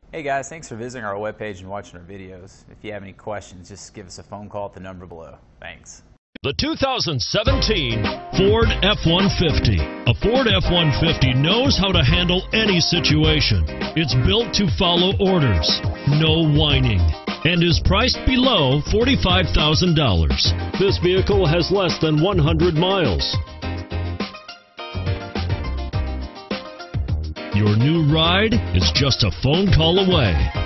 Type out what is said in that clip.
Hey guys, thanks for visiting our webpage and watching our videos. If you have any questions, just give us a phone call at the number below. Thanks. The 2017 Ford F-150. A Ford F-150 knows how to handle any situation. It's built to follow orders, no whining, and is priced below $45,000. This vehicle has less than 100 miles. Your new ride is just a phone call away.